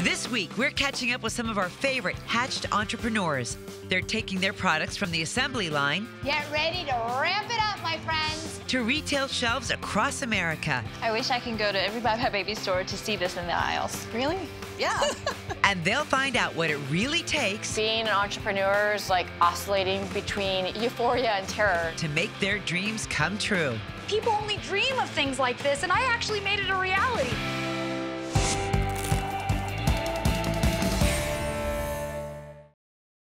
This week, we're catching up with some of our favorite hatched entrepreneurs. They're taking their products from the assembly line Get ready to ramp it up, my friends. to retail shelves across America. I wish I can go to every Buy My Baby store to see this in the aisles. Really? Yeah. And they'll find out what it really takes Being an entrepreneur is like oscillating between euphoria and terror. to make their dreams come true. People only dream of things like this, and I actually made it a reality.